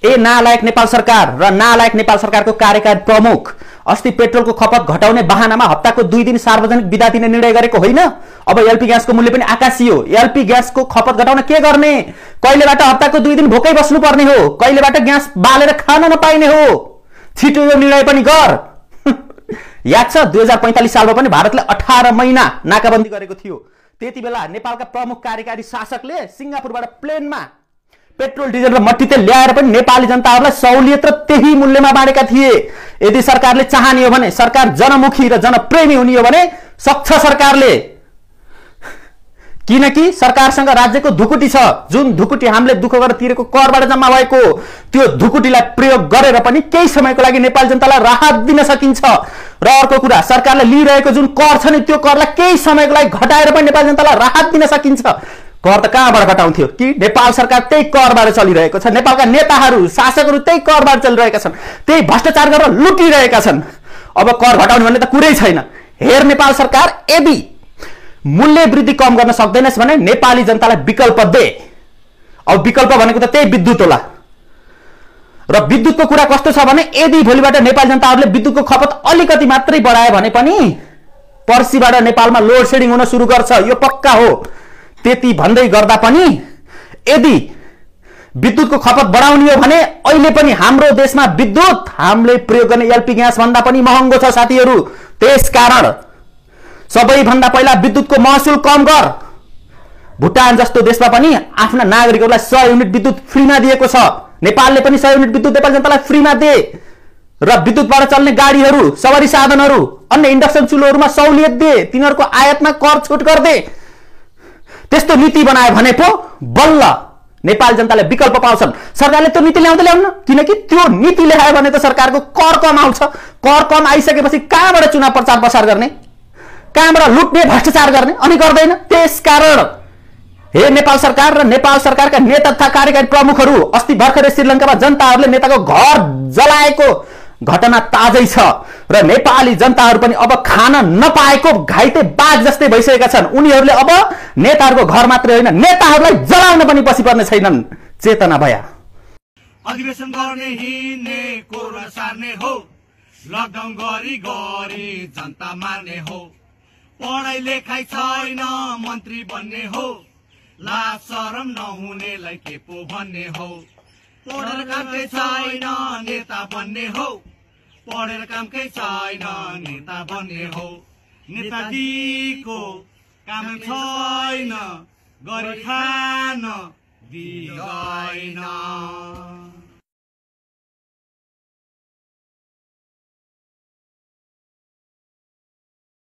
ए नालायक नेपाल सरकार र नालायक नेपाल सरकारको कार्यकारी प्रमुख अस्ति पेट्रोलको खपत घटाउने बहानामा हप्ताको 2 दिन सार्वजनिक बिदा दिने निर्णय गरेको होइन। अब एलपी ग्यासको मूल्य पनि आकाशियो। एलपी ग्यासको खपत घटाउन के गर्ने? कहिलेबाट हप्ताको 2 दिन भोकै बस्नु पर्ने हो? कहिलेबाट ग्यास बालेर खान नपाइने हो? छिटो यो निर्णय पनि गर। याद छ 2045 सालमा पनि भारतले 18 महिना नाकाबन्दी गरेको थियो। त्यति बेला नेपालका प्रमुख कार्यकारी शासकले सिंगापुरबाट प्लेनमा पेट्रोल डिजल र मट्टी तेल ल्याएर पनि नेपाली जनताहरूलाई सहुलियत र त्यही मूल्यमा बाँडेका थिए। यदि सरकारले चाहने हो भने, सरकार जनमुखी र जनप्रेमी हुने हो भने सक्छ सरकारले। किनकि सरकारसँग राज्यको धुकुटी छ। जुन धुकुटी हामीले दुःख गरेर तिरेको करबाट जम्मा भएको, त्यो धुकुटीलाई प्रयोग गरेर पनि केही समयको लागि नेपाली जनतालाई राहत दिन सकिन्छ। र अर्को कुरा, सरकारले लिइरहेको जुन कर छ नि, त्यो करलाई केही समयको लागि घटाएर पनि नेपाली जनतालाई राहत दिन सकिन्छ। कर त कहाँबाट घटाउँथ्यो कि नेपाल सरकार त्यही करबाट चलिरहेको छ। नेपालका नेताहरू, शासकहरू त्यही करबाट चलिरहेका छन्, त्यही भ्रष्टाचार गरेर लुटिरहेका छन्। अब कर घटाउने भन्ने त कुरै छैन। हेर नेपाल सरकार, यदि मूल्य वृद्धि कम गर्न सक्दैनस् भने नेपाली जनतालाई विकल्प दे। अब विकल्प भनेको त त्यही विद्युत होला। र विद्युतको कुरा कस्तो छ भने, यदि भोलिबाट नेपाली जनताहरूले विद्युतको खपत अलिकति मात्रै बढायो भने पनि पर्सिबाट नेपालमा लोड सेडिङ हुन सुरु गर्छ। यो पक्का हो। त्यति भन्दै गर्दा पनि यदि विद्युतको खपत बढाउने हो भने अहिले पनि हाम्रो देशमा विद्युत हामीले प्रयोग गर्ने एलपी ग्यास भन्दा पनि महँगो छ साथीहरू। त्यसकारण सबैभन्दा पहिला विद्युतको महसुल कम गर। भुटान जस्तो देशमा पनि आफ्ना नागरिकहरूलाई 100 युनिट विद्युत फ्रीमा दिएको छ। नेपालले पनि 100 युनिट विद्युत नेपाली जनतालाई फ्रीमा दे। र विद्युतबाट चल्ने गाडीहरू, सवारी साधनहरू, अन्य इन्डक्सन चुलोहरूमा सहुलियत दे। तिनीहरूको आयातमा कर छुट गरिदे। त्यस्तो नीति बनायो भने पो बल्ल नेपाली जनताले विकल्प पाउँछन्। सरकारले त्यो नीति ल्याउन, किनकि त्यो नीति ल्यायो भने त सरकारको कर कम आउँछ। कर कम आइसकेपछि कहाँबाट चुनाव प्रचार प्रसार गर्ने, कहाँबाट लुट्ने, भ्रष्टाचार गर्ने? अनि गर्दैन। त्यसकारण हे नेपाल सरकार र नेपाल सरकारका नेता तथा कार्यकारी प्रमुखहरू, अस्ति भर्खरै श्रीलङ्कामा जनताहरूले नेताको घर जलाएको घटना ताजै छ र नेपाली जनताहरू पनि अब खान नपाएको घाइते बाघ जस्तै भइसकेका छन्। उनीहरूले अब नेताहरूको घर मात्रै होइन, नेताहरूलाई जलाउन पनि पछि पर्ने छैनन्। चेतना भया अधिवेशन गर्ने हिँड्ने कोरोना सार्ने हो, लकडाउन गरी गरी जनता मार्ने हो, पढाइ लेखाइ छैन मन्त्री बन्ने हो, लाज शरम नहुनेलाई के पो भन्ने हो, पढेर कामकै छैन नेता बन्ने हो, पढेर कामकै छैन नेता बन्ने हो, नेताजीको काम छैन गरी खान दिँदैन।